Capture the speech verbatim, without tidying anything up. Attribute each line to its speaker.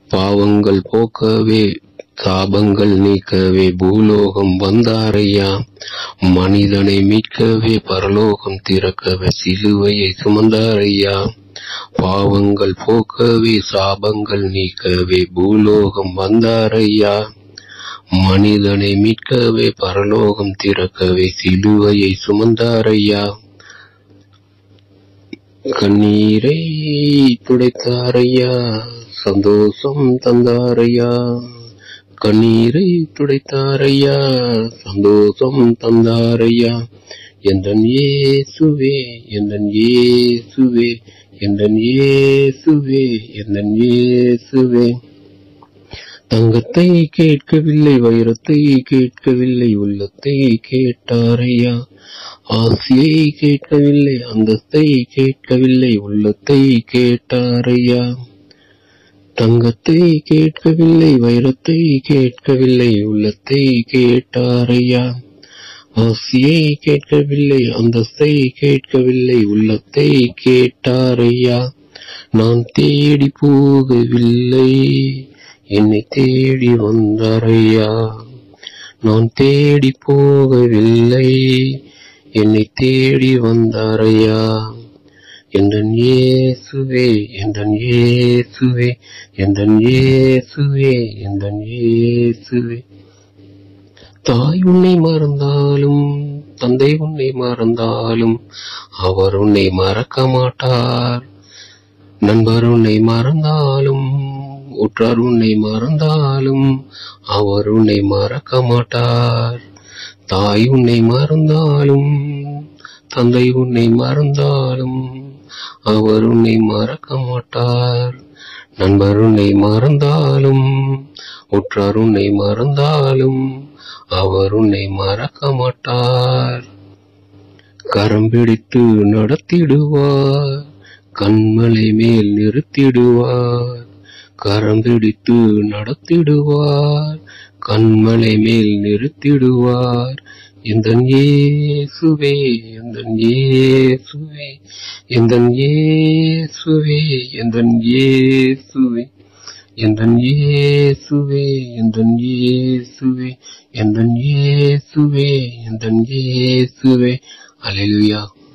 Speaker 1: பாவங்கள் போக்கவே சாபங்கள் நீக்கவே பூலோகம் வந்தாரையா. மனிதனை மீட்கவே பரலோகம் திறக்கவே சிலுவையை சுமந்தாரையா. பாவங்கள் போக்கவே சாபங்கள் நீக்கவே பூலோகம் வந்தாரையா. மனிதனை மீட்கவே பரலோகம் திறக்கவே சிலுவையை சுமந்தாரையா. கண்ணீரை துடைத்தாரையா, சந்தோஷம் தந்தாரையா. கண்ணீரை துடைத்தாரையா, சந்தோஷம் தந்தாரையா. எந்தன் இயேசுவே, எந்தன் இயேசுவே, எந்தன் இயேசுவே, எந்தன் இயேசுவே. தங்கத்தை கேட்கவில்லை, வைரத்தை கேட்கவில்லை, உள்ளத்தை கேட்டாரையா. ஆசையை கேட்கவில்லை, அந்தஸ்தை கேட்கவில்லை, உள்ளத்தை கேட்டாரையா. தங்கத்தை கேட்கவில்லை, வைரத்தை கேட்கவில்லை, உள்ளத்தை கேட்டாரையா. ஆசையை கேட்கவில்லை, அந்தஸ்தை கேட்கவில்லை, உள்ளத்தை கேட்டாரையா. நான் தேடி போகவில்லை, என்னை தேடி வந்தாரையா. நான் தேடி போகவில்லை, என்னை தேடி வந்தாரையா. எந்தன் இயேசுவே, எந்தன் இயேசுவே, எந்தன் இயேசுவே, எந்தன் இயேசுவே. தாய் உன்னை மறந்தாலும் தந்தை உன்னை மறந்தாலும் அவர் உன்னை மறக்க மாட்டார். நண்பர் உன்னை மறந்தாலும் உற்றார் உன்னை மறந்தாலும் அவர் உன்னை மறக்க மாட்டார். தாய் உன்னை மறந்தாலும் தந்தை உன்னை மறந்தாலும் அவர் உன்னை மறக்க மாட்டார். நண்பர் உன்னை மறந்தாலும் உற்றார் உன்னை மறந்தாலும் அவர் உன்னை மறக்க மாட்டார். கரம் பிடித்து நடத்திடுவார், கண்மலை மேல் நிறுத்திடுவார். கரம் பிடித்து நடத்திடுவார், கண்மலை மேல் நிறுத்திடுவார். எந்தன் இயேசுவே, எந்தன் இயேசுவே, எந்தன் இயேசுவே, எந்தன் இயேசுவே, எந்தன் இயேசுவே, எந்தன் இயேசுவே, எந்தன் இயேசுவே, எந்தன் இயேசுவே. அல்லேலூயா.